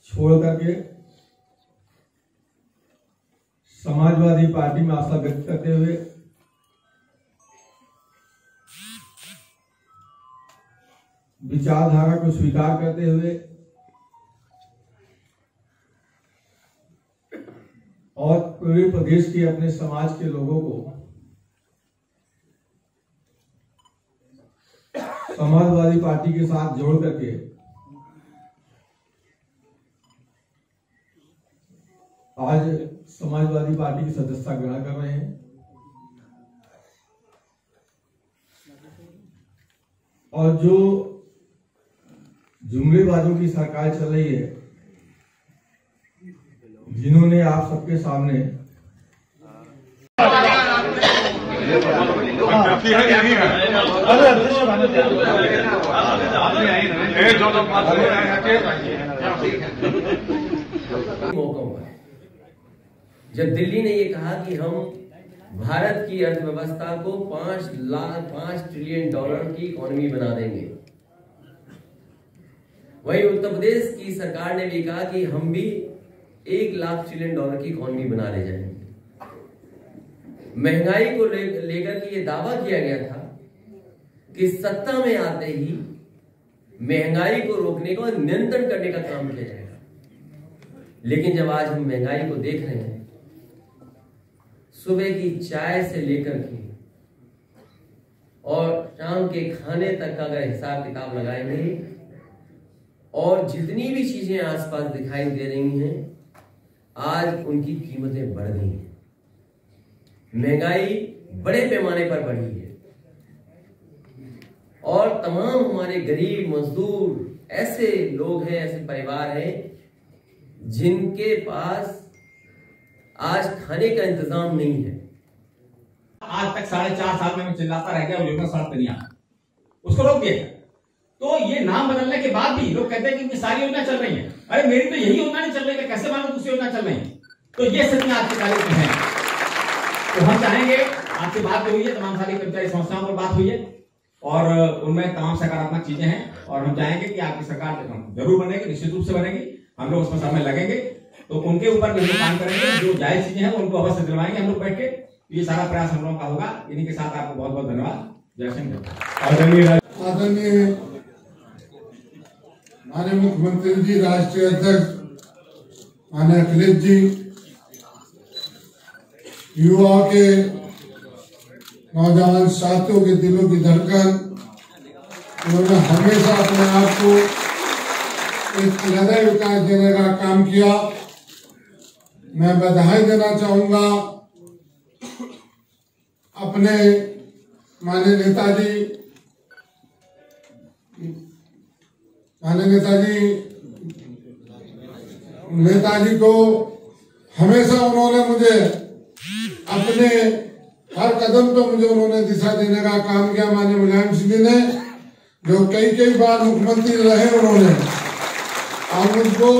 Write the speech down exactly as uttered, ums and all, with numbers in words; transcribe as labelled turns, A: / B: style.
A: छोड़ करके समाजवादी पार्टी में आशा व्यक्त करते हुए विचारधारा को स्वीकार करते हुए और पूरे प्रदेश के अपने समाज के लोगों को समाजवादी पार्टी के साथ जोड़ करके आज समाजवादी पार्टी की सदस्यता ग्रहण कर रहे हैं। और जो जुमलेबाजों की सरकार चल रही है, जिन्होंने आप सबके सामने
B: जब दिल्ली ने ये कहा कि हम भारत की अर्थव्यवस्था को पांच लाख पांच ट्रिलियन डॉलर की इकोनॉमी बना देंगे, वहीं उत्तर प्रदेश की सरकार ने भी कहा कि हम भी एक लाख ट्रिलियन डॉलर की इकोनॉमी बना ले जाएंगे। महंगाई को लेकर ले के ये दावा किया गया था कि सत्ता में आते ही महंगाई को रोकने का, नियंत्रण करने का काम किया जाएगा। लेकिन जब आज हम महंगाई को देख रहे हैं, सुबह की चाय से लेकर के और शाम के खाने तक का अगर हिसाब किताब लगाएंगे और जितनी भी चीजें आसपास दिखाई दे रही हैं, आज उनकी कीमतें बढ़ गई हैं। महंगाई बड़े पैमाने पर बढ़ी है और तमाम हमारे गरीब मजदूर ऐसे लोग हैं, ऐसे परिवार हैं जिनके पास आज खाने का इंतजाम नहीं है।
C: आज तक साढ़े चार साल में मैं चिल्लाता रह गया और योजना सड़क पे नहीं आया, उसको रोक दिया। तो ये नाम बदलने के बाद भी लोग कहते हैं कि सारी योजना चल रही है। अरे मेरी तो यही योजना नहीं चल रही है, कैसे मालूम दूसरी योजना चल रही है? तो ये सच आज के तारीख में है। तो हम चाहेंगे, आपसे बात हुई है, तमाम सारी कर्मचारी संस्थाओं पर बात हुई है और उनमें तमाम सकारात्मक चीजें हैं और हम चाहेंगे कि आपकी सरकार जरूर बनेगी, निश्चित रूप से बनेगी। हम लोग उसमें समय लगेंगे तो उनके ऊपर भी हम काम करेंगे, जो जायज चीजें हैं उनको अवश्य दिलवाएंगे हम लोग बैठ के। ये सारा प्रयास हम लोगों का होगा। इन्हीं के साथ आपको बहुत बहुत धन्यवाद। जय सिंह।
D: आदरणीय माननीय मुख्यमंत्री जी, राष्ट्रीय अध्यक्ष माननीय अखिलेश जी, युवाओं के, नौजवान साथियों के दिलों की धड़कन, उन्होंने हमेशा अपने आप को एक हृदय विकास देने का काम किया। मैं बधाई देना चाहूंगा अपने माननीय नेताजी माननीय नेताजी नेताजी को। हमेशा उन्होंने मुझे अपने हर कदम पे मुझे उन्होंने दिशा देने का काम किया। माननीय मुलायम सिंह जी ने, जो कई कई बार मुख्यमंत्री रहे, उन्होंने और मुझको